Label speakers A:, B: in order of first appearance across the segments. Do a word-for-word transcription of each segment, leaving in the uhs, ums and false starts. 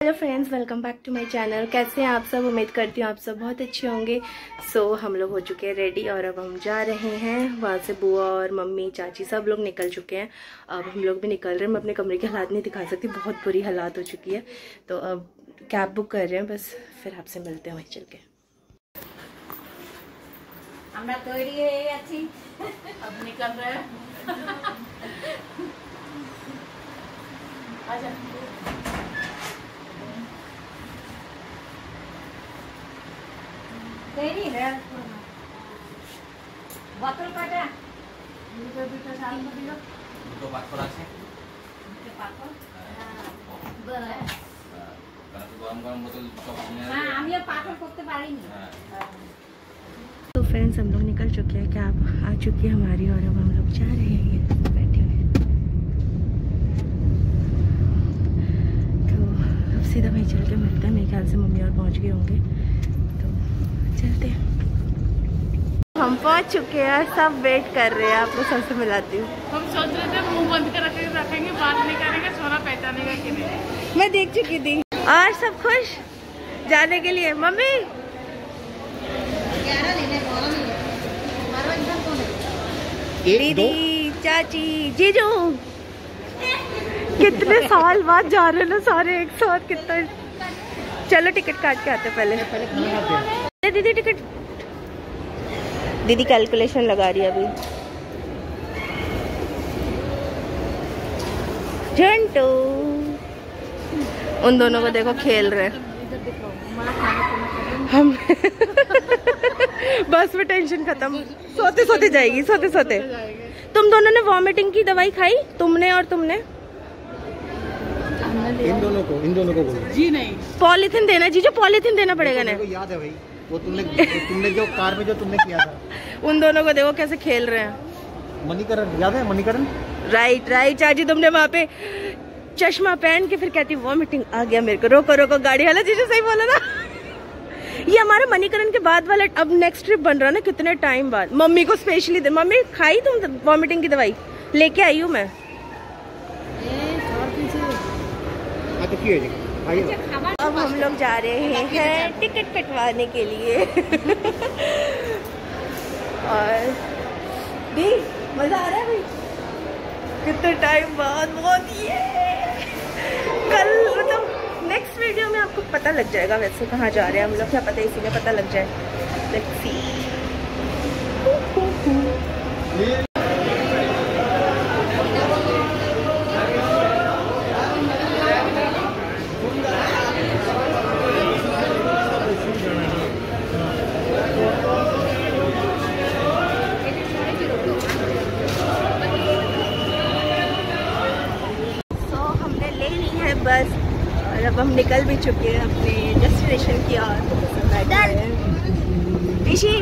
A: Hello friends, welcome back to my channel. कैसे हैं आप सब? उम्मीद करती हूँ आप सब बहुत अच्छे होंगे। सो so, हम लोग हो चुके हैं रेडी और अब हम जा रहे हैं वहाँ से। बुआ और मम्मी चाची सब लोग निकल चुके हैं, अब हम लोग भी निकल रहे हैं। मैं अपने कमरे के हालात नहीं दिखा सकती, बहुत बुरी हालात हो चुकी है। तो अब कैब बुक कर रहे हैं, बस फिर आपसे मिलते हैं वहीं चल के।
B: अब निकल रहे हैं। आजा।
C: तेरी है बोतल काटा
B: দুটো দুটো সাল দিল
D: দুটো পাথর আছে
C: পাথর
D: তাহলে তো গরম গরম বোতল সব কিনে
C: হ্যাঁ আমি আর পাথর করতে পারিনি।
A: तो फ्रेंड्स, हम लोग निकल चुके हैं, कैब आ चुकी है हमारी और अब हम लोग जा रहे हैं। ये बैठे हुए हैं, तो अब सीधा वहीं चल के मिलते हैं। मेरे ख्याल से मम्मी और पहुंच गए होंगे, तो चलते हैं। हम पहुंच चुके हैं, सब वेट कर रहे हैं। आप लोग सबसे मिलाती हूँ।
B: हम सोच रहे थे मुंह बंद कर रखेंगे रखेंगे बात नहीं करेंगे, सोना पहचानेगा कि नहीं।
A: मैं देख चुकी थी। और सब खुश जाने के लिए। मम्मी दीदी, चाची, जीजू, कितने साल बाद जा रहे हैं ना सारे एक साथ। कितना चलो टिकट काट के आते पहले। दीदी टिकट, दीदी कैलकुलेशन लगा रही है अभी। झंटू, उन दोनों को देखो खेल रहे हैं। हम बस में टेंशन खत्म। सोते सोते जाएगी, सोते सोते। तुम दोनों ने वॉमिटिंग की दवाई खाई? तुमने और तुमने?
E: इन दोनों को इन दोनों को
B: जी नहीं।
A: पॉलीथिन देना जीजू, पॉलीथिन देना पड़ेगा ना।
E: याद है भाई, वो तुमने तुमने जो कार में जो तुमने किया था।
A: उन दोनों को देखो कैसे खेल रहे हैं।
E: मणिकरण याद है? मणिकरण
A: राइट राइट चाची, तुमने वहाँ पे चश्मा पहन के फिर कहती वॉमिटिंग आ गया मेरे को, रोको रोको गाड़ी। हालांकि जीजू सही बोला ना। ये हमारा मणिकरण के बाद वाला अब नेक्स्ट ट्रिप बन रहा है ना, कितने टाइम बाद। मम्मी को स्पेशली दे। मम्मी खाई तुम वॉमिटिंग की दवाई? लेके आई हूँ मैं। अब हम लोग जा रहे हैं टिकट कटवाने के लिए। और दी मजा आ रहा है भाई, कितने टाइम बाद। बहुत ये कल मतलब नेक्स्ट वीडियो में आपको पता लग जाएगा वैसे कहाँ जा रहे हैं हम लोग, क्या पता इसी में पता लग जाए। Let's see. सो हमने ले ली है बस और अब हम निकल भी चुके हैं अपने डेस्टिनेशन की ओर। ऋषि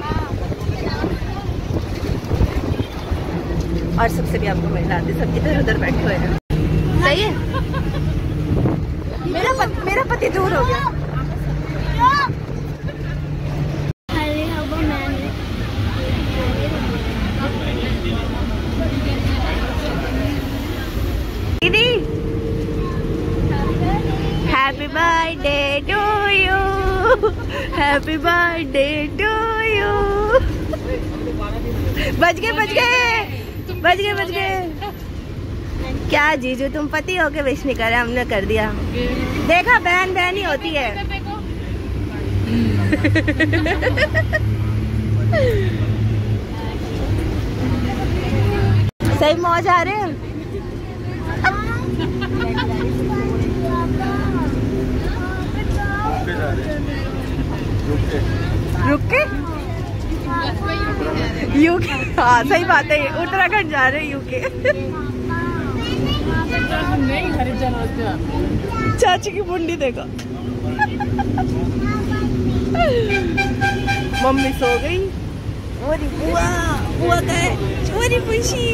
A: और सबसे भी आपको मिल जाते, सब इधर उधर बैठे हुए हैं। सही है। मेरा पति, मेरा पति दूर हो गया। दीदी happy birthday to you, happy birthday to you. बच गए बच गए बच गए बच गए। क्या जीजू, तुम पति हो के विश नहीं करे, हमने कर दिया। देखा, बहन बहन ही होती है। सही मौज आ रहे हैं। रुक के यूके। हाँ सही बात है, उत्तराखंड जा रहे हैं यूके। चाची की मुंडी देखो। मम्मी सो गई। मोरी बुआ बुआ गए चोरी पुशी।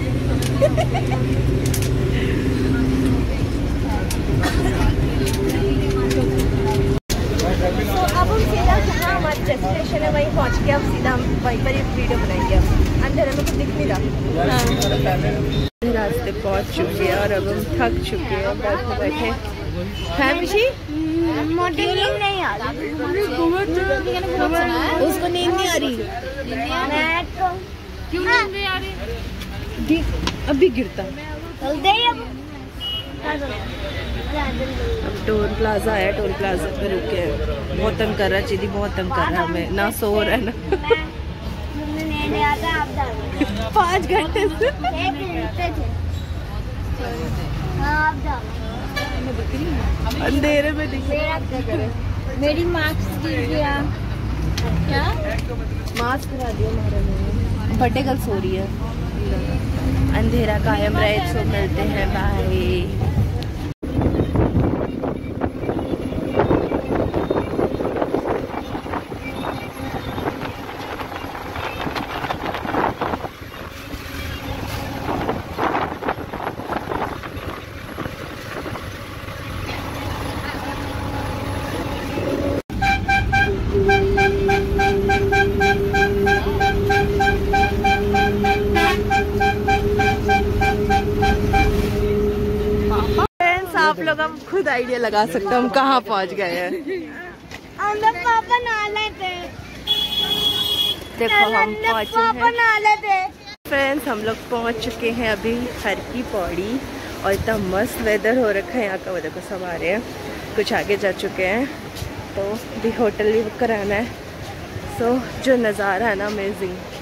A: अब हम सीधा जहाँ हमारी डेस्टिनेशन है वहीं पहुँच के अब सीधा हम वहीं पर एक वीडियो बनाएंगे। अब अंदर हमें कुछ दिख नहीं रहा। रास्ते पहुँच चुके हैं और अब हम थक चुके हैं, बैठे बैठे है मिशी?
C: मॉडलिंग नहीं आ रही,
A: उसको नींद नहीं आ रही।
C: मैं तो
B: क्यों नहीं आ रही?
A: दी- अभी गिरता।
C: चल दे अब।
A: अब टोल प्लाजा आया, टोल प्लाजा पे रुके हैं। बहुत तंग कर रहा है चीदी, बहुत तंग कर रहा है हमें, ना सो रहा है ना।
C: मुझे नींद आता है, आप जाओ।
A: पाँच घंटे से
C: एक घंटे थे। हाँ आप जाओ।
A: अंधेरे में दिख
C: मेरा क्या करे? मेरी मार्क्स गिर गया। क्या?
A: मास्क करा दिया महाराज। बर्थडे गर्ल सो रही है। अंधेरा कायम रहे, तो मिलते हैं, बाय। आप लोग हम खुद आइडिया लगा सकते हैं हम कहाँ पहुँच गए हैं।
C: अंदर पापा नाले थे।
A: देखो हम पहुँचे
C: पापा
A: हैं
C: नाले थे।
A: फ्रेंड्स, हम लोग पहुँच चुके हैं अभी हर की पौड़ी, और इतना मस्त वेदर हो रखा है यहाँ का। वो देखो सब आ रहे हैं, कुछ आगे जा चुके हैं, तो भी होटल भी बुक कराना है। सो जो नज़ारा है ना, अमेजिंग।